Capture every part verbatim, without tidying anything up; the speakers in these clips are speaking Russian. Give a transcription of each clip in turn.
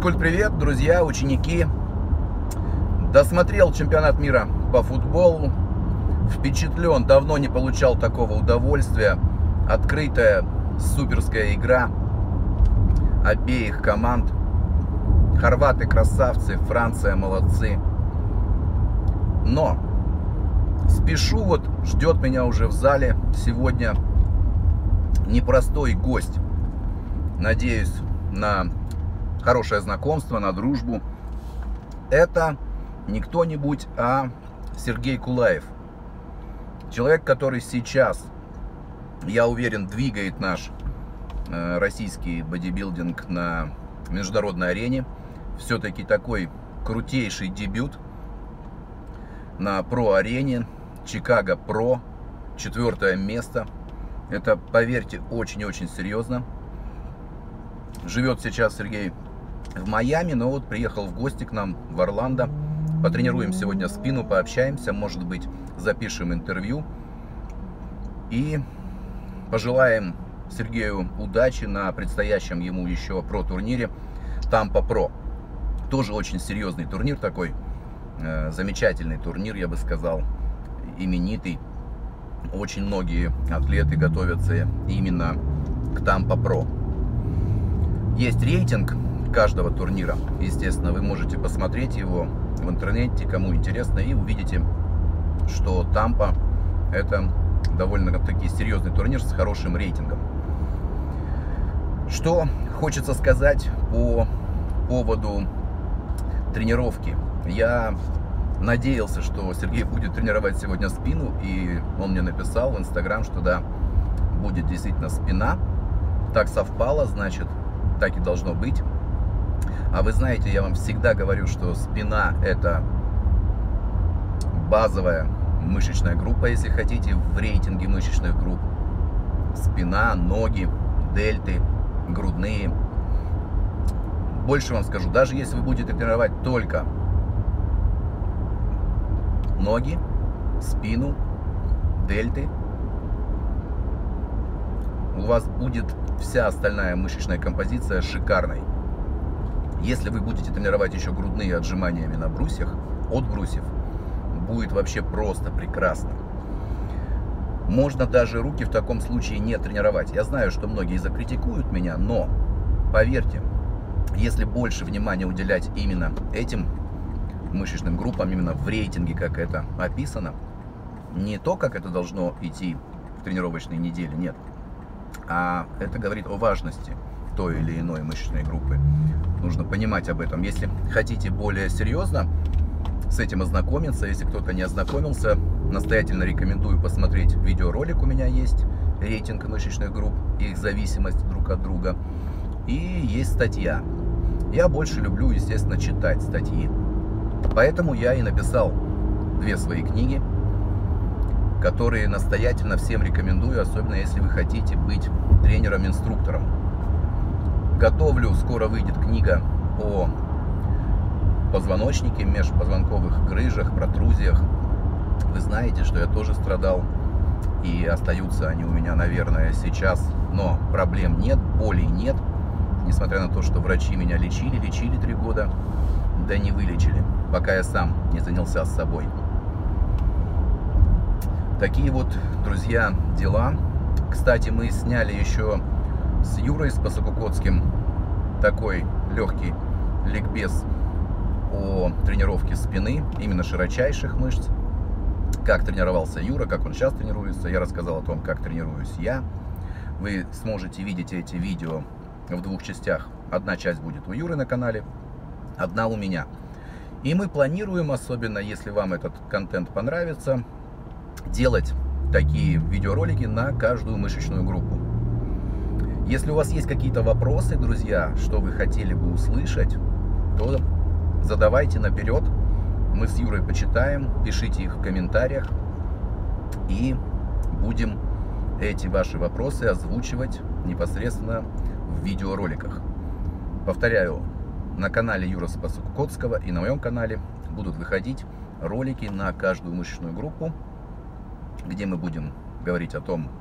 Физкульт-привет, друзья, ученики. Досмотрел чемпионат мира по футболу. Впечатлен, давно не получал такого удовольствия. Открытая суперская игра обеих команд. Хорваты красавцы, Франция молодцы. Но спешу, вот ждет меня уже в зале сегодня непростой гость. Надеюсь на хорошее знакомство, на дружбу. Это не кто-нибудь, а Сергей Кулаев. Человек, который сейчас, я уверен, двигает наш э, российский бодибилдинг на международной арене. Все-таки такой крутейший дебют на про-арене. Чикаго Про, четвертое место. Это, поверьте, очень-очень серьезно. Живет сейчас Сергей в Майами, но вот приехал в гости к нам в Орландо. Потренируем сегодня спину, пообщаемся, может быть, запишем интервью. И пожелаем Сергею удачи на предстоящем ему еще про-турнире Тампа Про. Тоже очень серьезный турнир такой, э, замечательный турнир, я бы сказал, именитый. Очень многие атлеты готовятся именно к Тампа Про. Есть рейтинг каждого турнира, естественно, вы можете посмотреть его в интернете, кому интересно, и увидите, что Тампа — это довольно-таки серьезный турнир с хорошим рейтингом. Что хочется сказать по поводу тренировки. Я надеялся, что Сергей будет тренировать сегодня спину, и он мне написал в Инстаграм, что да, будет действительно спина. Так совпало, значит, так и должно быть. А вы знаете, я вам всегда говорю, что спина — это базовая мышечная группа, если хотите, в рейтинге мышечных групп. Спина, ноги, дельты, грудные. Больше вам скажу, даже если вы будете тренировать только ноги, спину, дельты, у вас будет вся остальная мышечная композиция шикарной. Если вы будете тренировать еще грудные отжиманиями на брусьях, от брусьев, будет вообще просто прекрасно. Можно даже руки в таком случае не тренировать. Я знаю, что многие закритикуют меня, но поверьте, если больше внимания уделять именно этим мышечным группам, именно в рейтинге, как это описано, не то, как это должно идти в тренировочной неделе, нет, а это говорит о важности той или иной мышечной группы. Нужно понимать об этом. Если хотите более серьезно с этим ознакомиться, если кто-то не ознакомился, настоятельно рекомендую посмотреть видеоролик. У меня есть рейтинг мышечных групп, их зависимость друг от друга. И есть статья. Я больше люблю, естественно, читать статьи. Поэтому я и написал две свои книги, которые настоятельно всем рекомендую, особенно если вы хотите быть тренером-инструктором. Готовлю, скоро выйдет книга о позвоночнике, межпозвонковых грыжах, протрузиях. Вы знаете, что я тоже страдал, и остаются они у меня, наверное, сейчас. Но проблем нет, болей нет, несмотря на то, что врачи меня лечили, лечили три года, да не вылечили, пока я сам не занялся с собой. Такие вот, друзья, дела. Кстати, мы сняли еще с Юрой Спасокукоцким такой легкий ликбез о тренировке спины, именно широчайших мышц. Как тренировался Юра, как он сейчас тренируется. Я рассказал о том, как тренируюсь я. Вы сможете видеть эти видео в двух частях. Одна часть будет у Юры на канале, одна у меня. И мы планируем, особенно если вам этот контент понравится, делать такие видеоролики на каждую мышечную группу. Если у вас есть какие-то вопросы, друзья, что вы хотели бы услышать, то задавайте наперед. Мы с Юрой почитаем, пишите их в комментариях, и будем эти ваши вопросы озвучивать непосредственно в видеороликах. Повторяю, на канале Юры Спасокукоцкого и на моем канале будут выходить ролики на каждую мышечную группу, где мы будем говорить о том,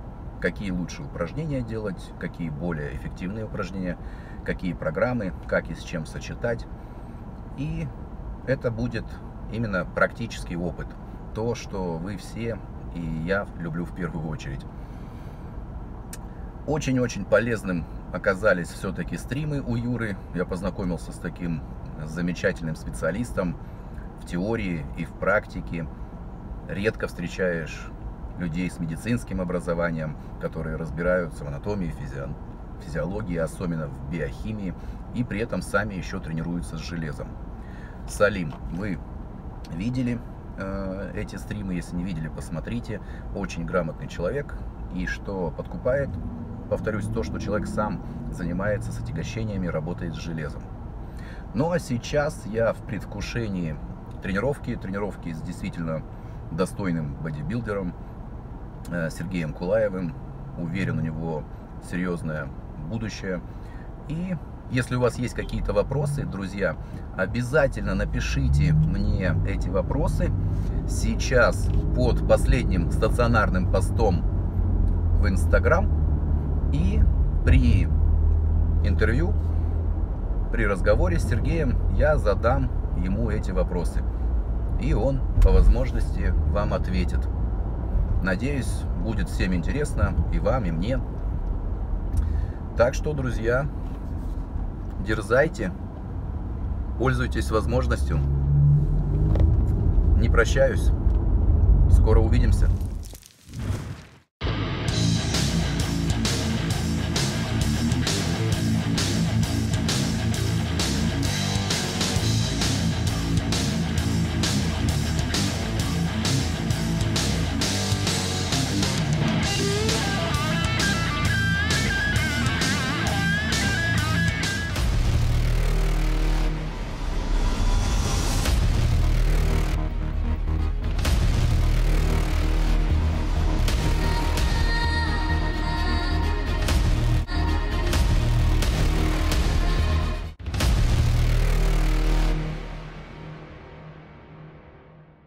какие лучше упражнения делать, какие более эффективные упражнения, какие программы, как и с чем сочетать. И это будет именно практический опыт, то, что вы все и я люблю в первую очередь. Очень-очень полезным оказались все-таки стримы у Юры. Я познакомился с таким замечательным специалистом в теории и в практике. Редко встречаешь людей с медицинским образованием, которые разбираются в анатомии, физи... физиологии, особенно в биохимии, и при этом сами еще тренируются с железом. Салим, вы видели э, эти стримы? Если не видели, посмотрите. Очень грамотный человек. И что подкупает, повторюсь, то, что человек сам занимается с отягощениями, работает с железом. Ну а сейчас я в предвкушении тренировки, тренировки с действительно достойным бодибилдером Сергеем Кулаевым. Уверен, у него серьезное будущее. И если у вас есть какие-то вопросы, друзья, обязательно напишите мне эти вопросы сейчас под последним стационарным постом в Инстаграм. И при интервью, при разговоре с Сергеем я задам ему эти вопросы. И он по возможности вам ответит. Надеюсь, будет всем интересно, и вам, и мне. Так что, друзья, дерзайте, пользуйтесь возможностью. Не прощаюсь. Скоро увидимся.